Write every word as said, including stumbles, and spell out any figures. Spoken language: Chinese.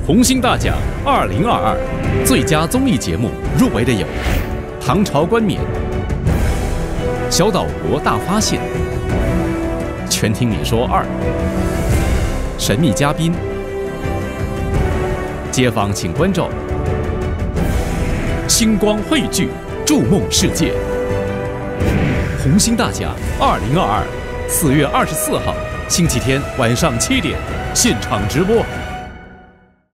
红星大奖二零二二最佳综艺节目入围的有：唐朝冠冕、小岛国大发现、全听你说二、神秘嘉宾、街坊请关照、星光汇聚，筑梦世界。红星大奖二零二二四月二十四号星期天晚上七点现场直播。